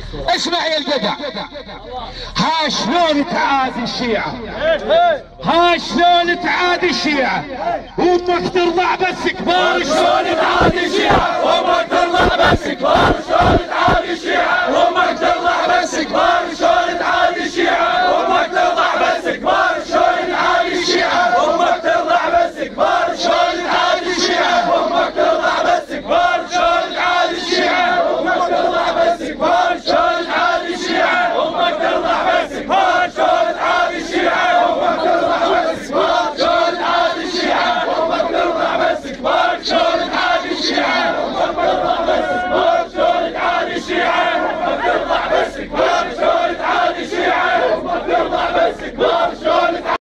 اسمع يا الجدع، ها شلون تعادي الشيعة، ها شلون تعادي الشيعة، وامك ترضع بس كبار. شلون تعادي الشيعة وامك ترضع